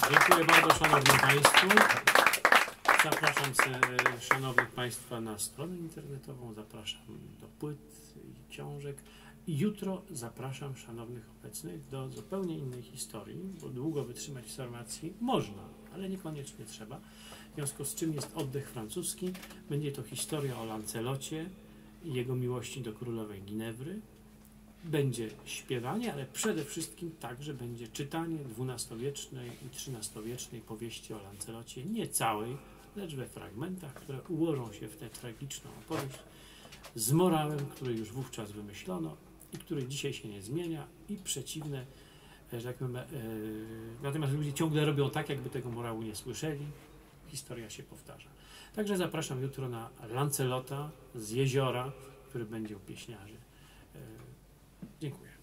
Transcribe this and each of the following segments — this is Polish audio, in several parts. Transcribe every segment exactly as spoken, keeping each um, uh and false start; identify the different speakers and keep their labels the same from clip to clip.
Speaker 1: Dziękuję bardzo szanownym Państwu. Zapraszam szanownych Państwa na stronę internetową, zapraszam do płyt i książek. I jutro zapraszam szanownych obecnych do zupełnie innej historii, bo długo wytrzymać w Sarmacji można, ale niekoniecznie trzeba. W związku z czym jest oddech francuski. Będzie to historia o Lancelocie i jego miłości do królowej Ginewry. Będzie śpiewanie, ale przede wszystkim także będzie czytanie dwunastowiecznej i trzynastowiecznej powieści o Lancelocie, nie całej, lecz we fragmentach, które ułożą się w tę tragiczną opowieść z morałem, który już wówczas wymyślono i który dzisiaj się nie zmienia i przeciwne, że tak powiem, yy, natomiast ludzie ciągle robią tak, jakby tego morału nie słyszeli. Historia się powtarza. Także zapraszam jutro na Lancelota z jeziora, który będzie u pieśniarzy. Yy, dziękuję.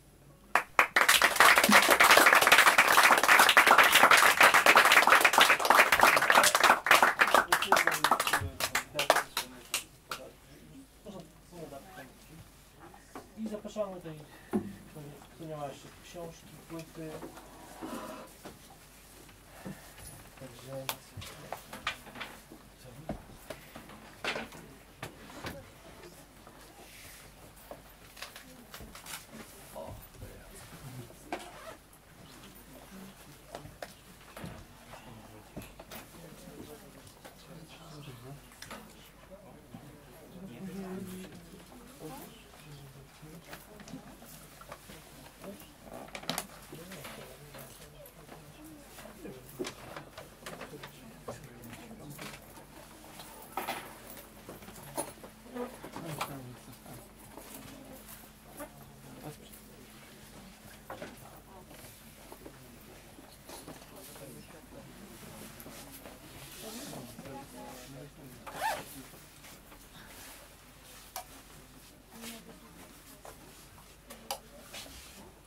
Speaker 2: I zapraszamy tutaj, kto nie ma jeszcze książki, płyty. Także...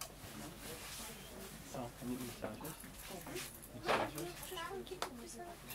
Speaker 2: Co? Nie widziałeś? Nie widziałeś?